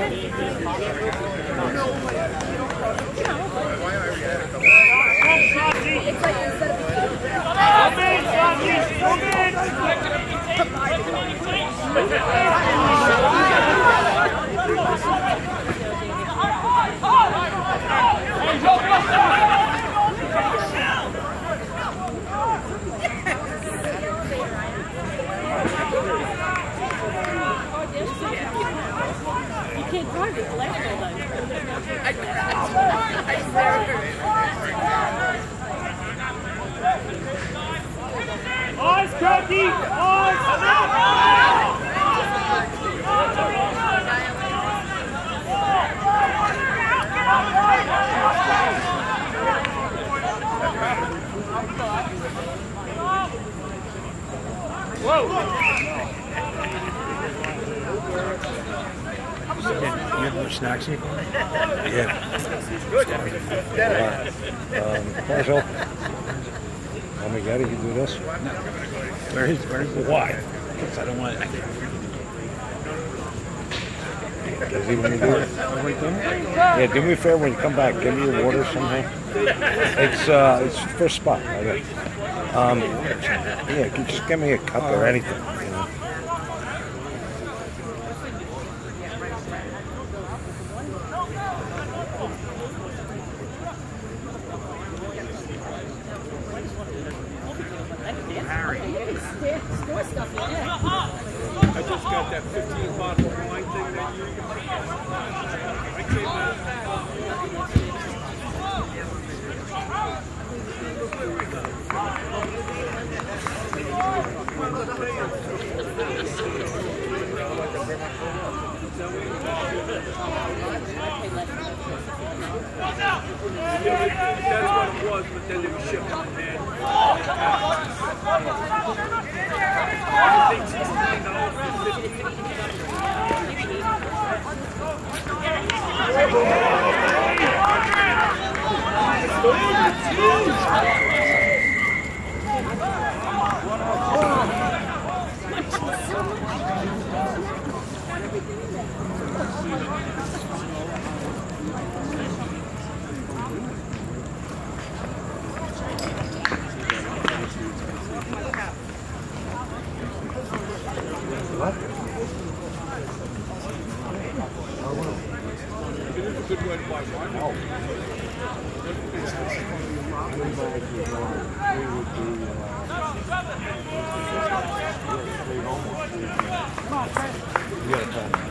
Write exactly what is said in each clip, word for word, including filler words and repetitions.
Snacks? Yeah. Good. Um, Marshall. Oh my God, you can do this. Where is, where is the why? Because I don't want to. Does he want to do it? Yeah, do me a favor when you come back. Give me your water somehow. It's uh, it's first spot. Right? Um, yeah, can you just give me a cup or anything. You know? I just got that fifteen bottle of wine thing that you I came out. That's what it was, but then they were shipping it, man. I think sixty-nine dollars for fifty. What? It is a good way to buy wine. No. You gotta tell me.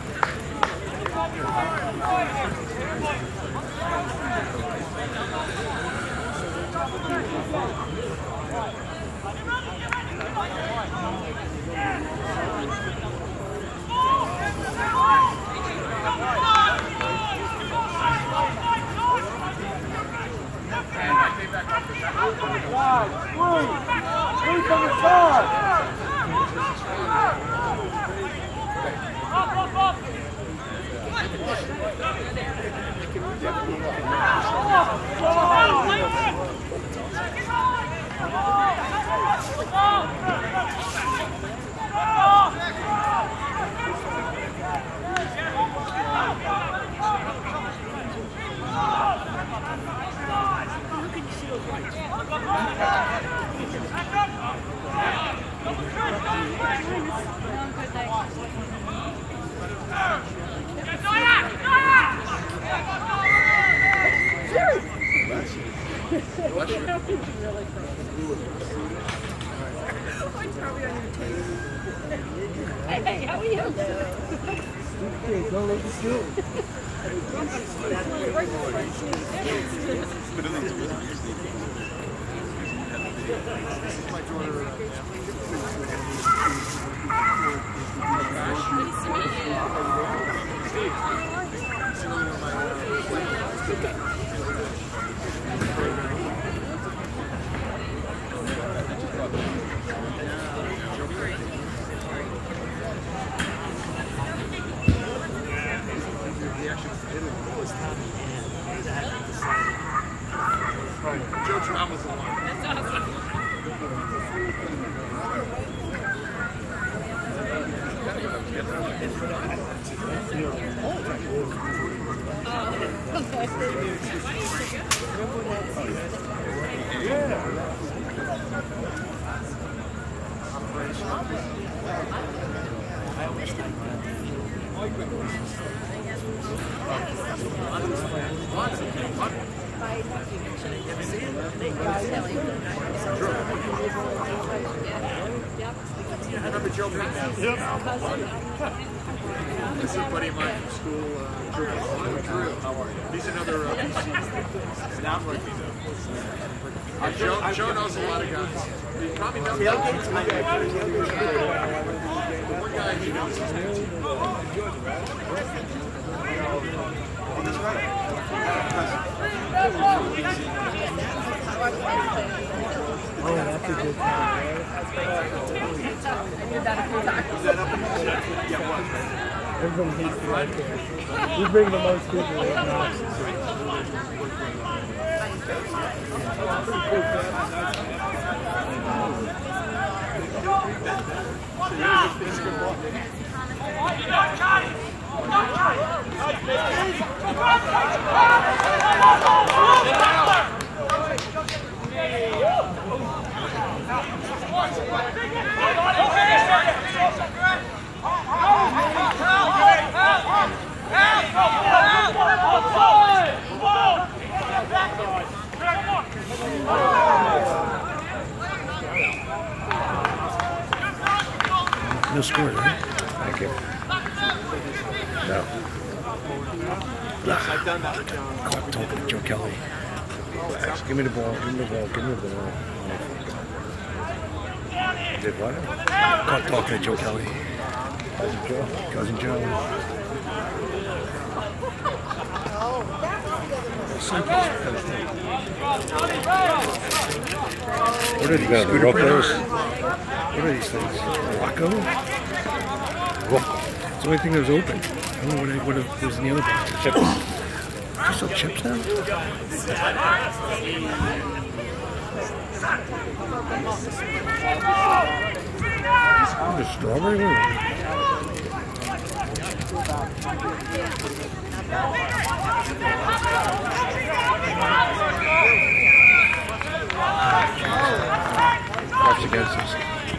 Hey, how are you? Okay, don't let us do it. Joe travels a lot. That's awesome. Remember Joe Patton? Yep. This is a buddy of mine from school, uh, Drew. Drew. How are you? He's another uh, P C. Not rugby, though. Uh, Joe, Joe knows a lot of guys. He probably knows the one guy he knows is on this right. Oh, that's a good time. Is that up in the yeah, it was, right? Everyone hates the right there. You bring the most people in. No score, right? Thank you. No. Yes, I've done that with John. Caught talking to Joe Kelly. Relax. Give me the ball. Give me the ball. Give me the ball. Did what? Caught talking to Joe Kelly. Cousin Joe? Cousin Joe. What are these guys? The Rocos? What are these things? Rocco? Rocco. It's the only thing that was open. I don't know what, I, what was in the other box. Chips. You sell chips now? The strawberry one? Refs against us.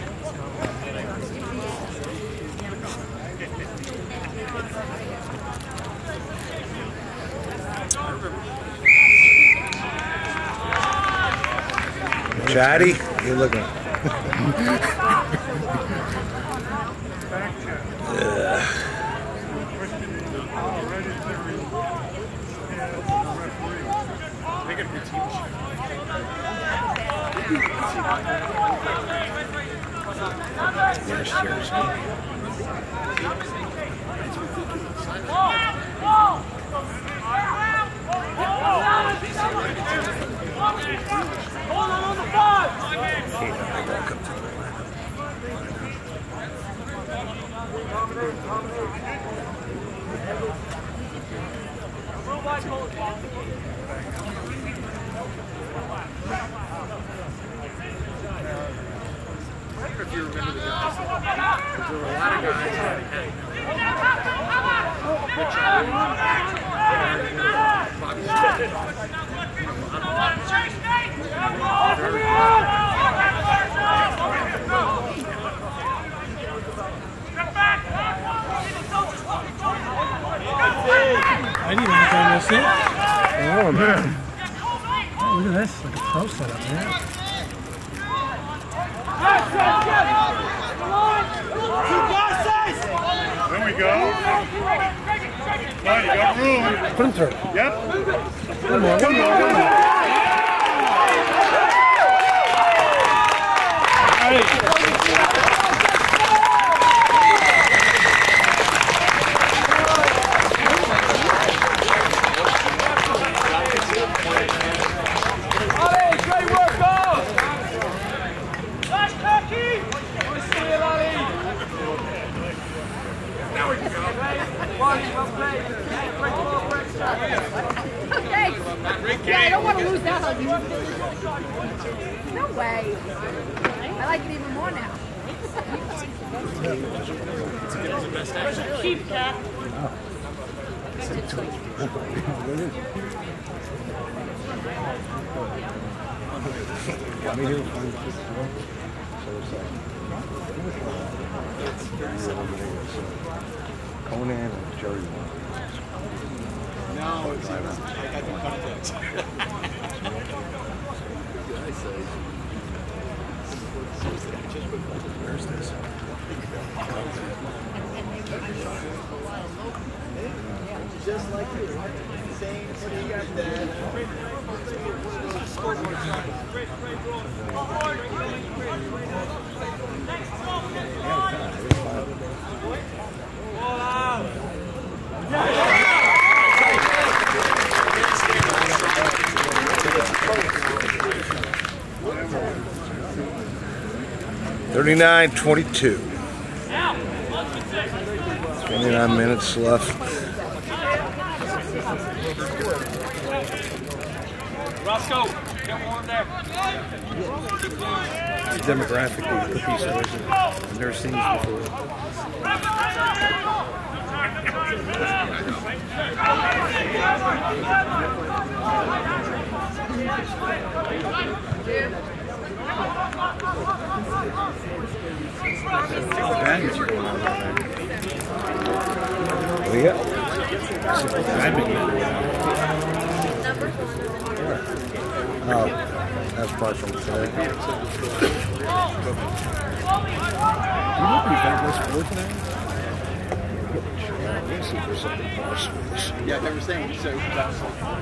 Chatty? You're looking. Ugh. Yes, seriously. If you remember the guys, there were a lot of guys that had Rich Allen, Bobby Smith, I didn't even time to sit. Oh, man. Oh, look at this. Like a pro setup, man. There we go. Now you got room. Put him through. Yep. One more, one more, one more. Okay. Yeah, I don't want to lose that hug. No way. I like it even more now. Keep cat. Got me here. So it's like, Conan and Jerry won. No, it's I got the context. Where's this? Just like you. Saying, what do you got there? thirty-nine twenty-two. twenty-nine minutes left. Roscoe, get one there. Demographically, the cookie stores I've never seen this before. Badminton going on there. Oh, yeah. Badminton. Oh, that's part from today. You look at that was sports now? Let's see if there's something more Swedish. Yeah, they were saying so. That's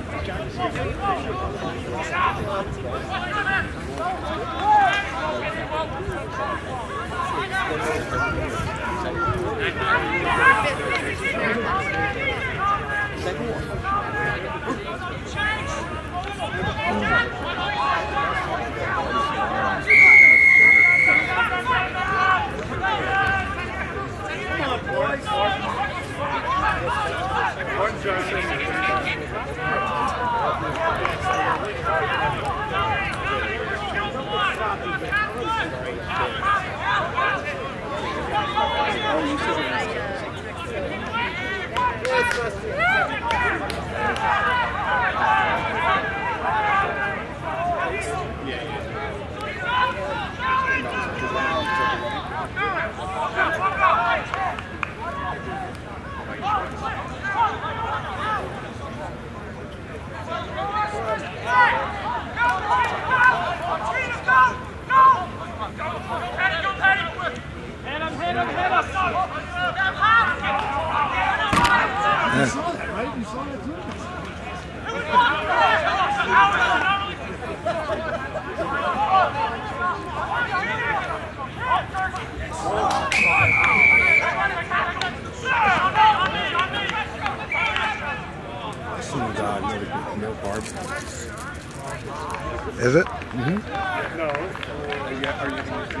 Is it? Mm-hmm. no. Are you, are you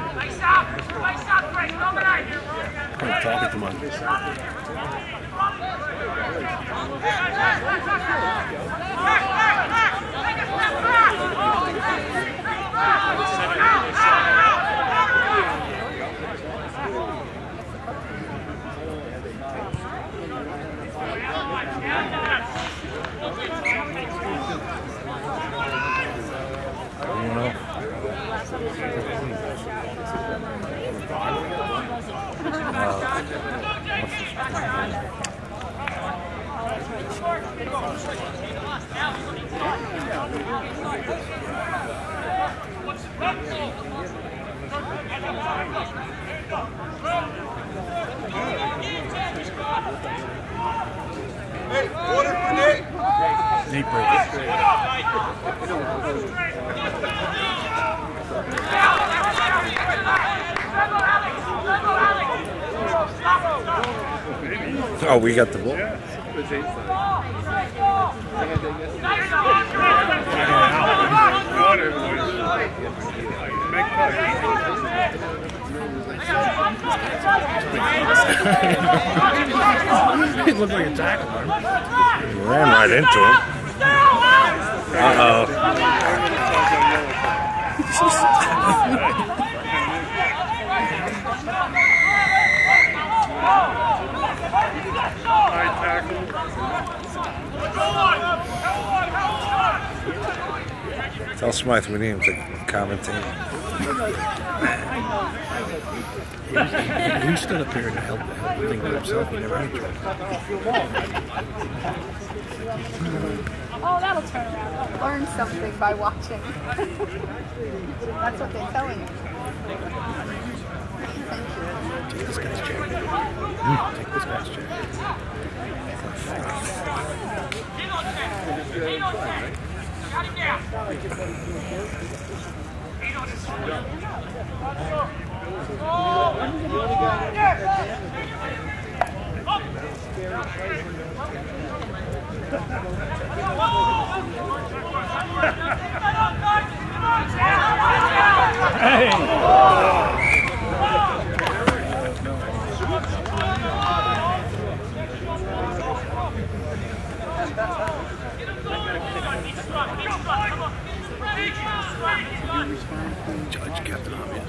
I'm talking to mine. Hey, order for Nate. Nate breaks. Oh, we got the ball. It looked like a tackle. He ran right into him. Uh-oh. Tell Smythe we need him to commentate. He, he stood up here and helped, helped the thing by himself. He never had to. Oh, that'll turn around. Learn something by watching. That's what they're telling you. Take this guy's jacket. Mm. Take this guy's jacket. Got him Judge Captain Obvious.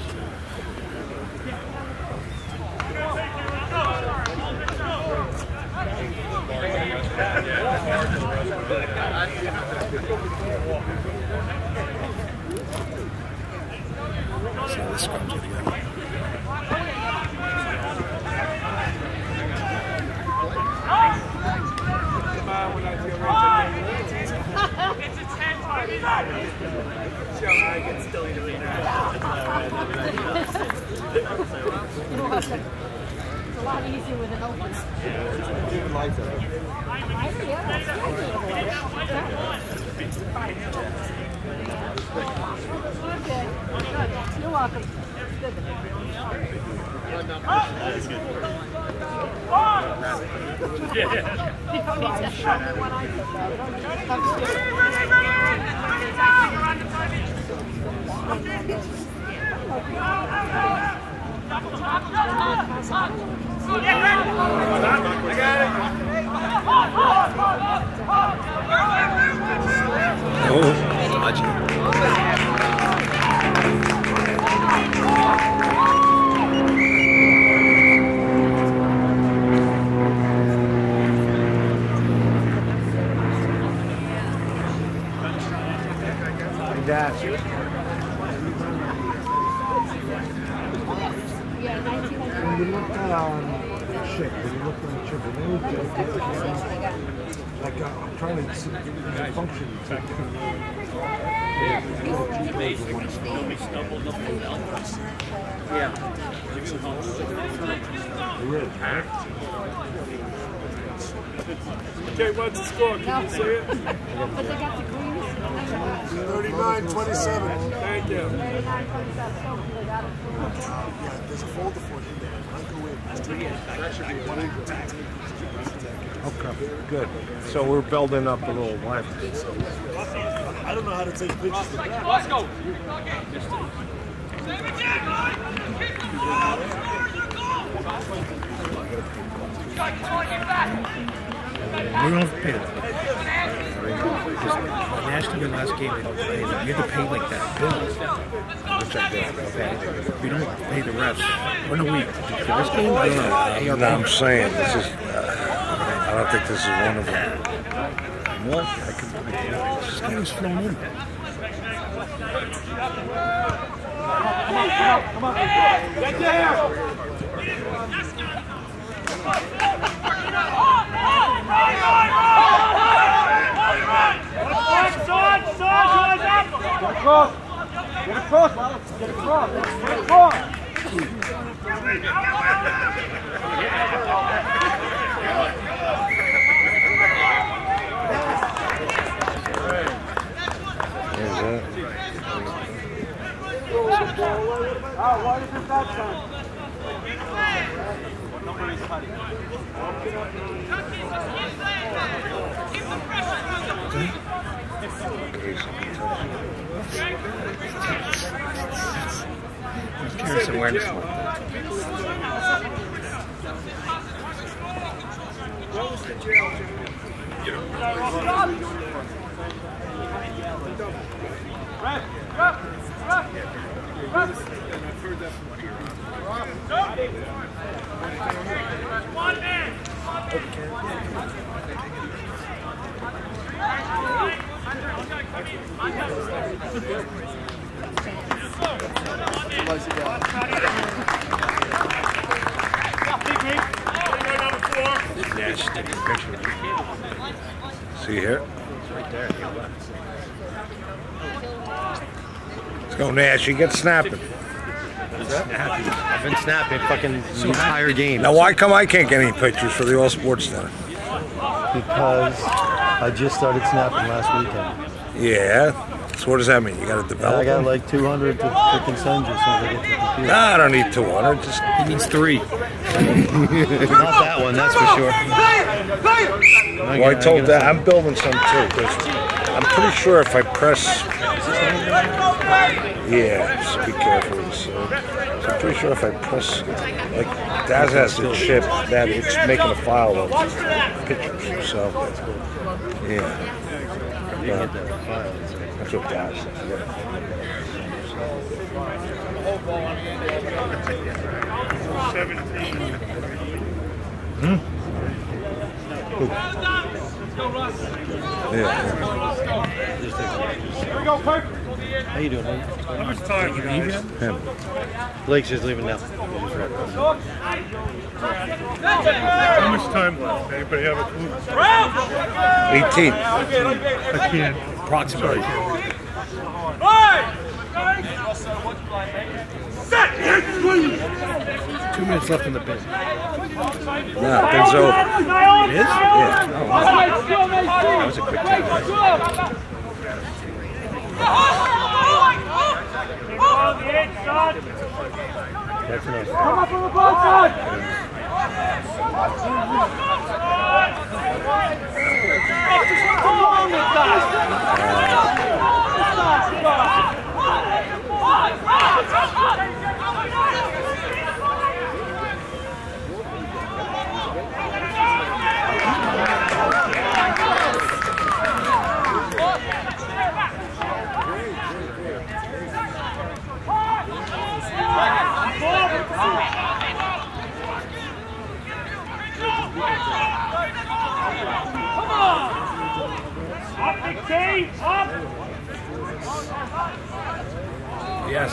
See how this scrubs it together. It's a ten party. I can still do it It's a lot easier with an open. Okay. You're welcome. Good. Oh, dodgy. Dash. When you look at um, chick, when you look at chick, when you look at like uh, I'm trying to see the function. Yeah. Okay, what's the score? Can you see it? But they got the greens. thirty-nine twenty-seven. Thank you. thirty-nine twenty-seven. So they got it. Yeah, there's a folder for you there. I'll go in. That should be one. Okay, good. So we're building up a little life. I don't know how to take pictures. Let's go. We don't have to pay that. National your last game, they don't pay that. You have to pay like that bill. Which I did. Okay. You don't pay the refs. When a week. The first game, I don't know. No, I'm saying this is. Uh, I don't think this is one of them. What? I can. I can. This guy was flown in. Come on, come on, come on. Get there. Get across! Get across! Get across! Get across! Here's that. Oh, what is this that time? Nobody's cutting. Let's carry some awareness. What was the jail, Ref, ref, ref, ref. I've heard that from here. One man. One man. See here? It's right there. To your left. Let's go, Nash. You get snapping. Snappy. I've been snapping fucking the entire game. Now, why come I can't get any pictures for the All Sports Center? Because I just started snapping last weekend. Yeah. So what does that mean? You got to develop I got them? like two hundred to freaking send you as soon as I get to the computer. Nah, I don't need two hundred. Just He needs three. Not that one, that's for sure. well, I told that I'm building some too. Because I'm pretty sure if I press, yeah, just be careful. With this, uh, so I'm pretty sure if I press, like Daz has the chip, that it's making a file of pictures. So yeah, Yeah. that's what Daz said. Yeah. Hmm? Yeah. Here we go, Kirk. How you doing, man? How much time you guys? Him. Blake's just leaving now. How much time left? Anybody have a clue? eighteen. I can't. Approximately. Two minutes left in the bin. Nah, thing's over. It is? Yeah. That was a quick take. That's enough. Come up on the ball side! Come on, this guy! Yes.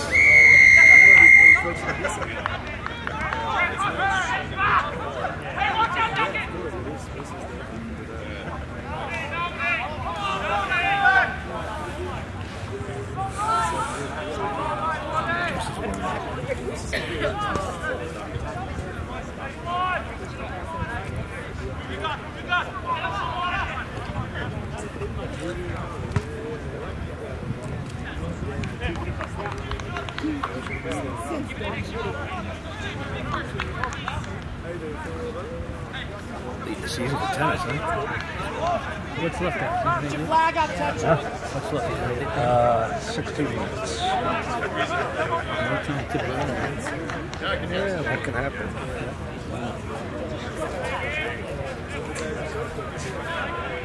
Lead the season for tennis, huh? What's left there? Flag up, touch. Huh? What's left there? Uh, sixteen minutes. No time to burn. Yeah, what can happen? Wow.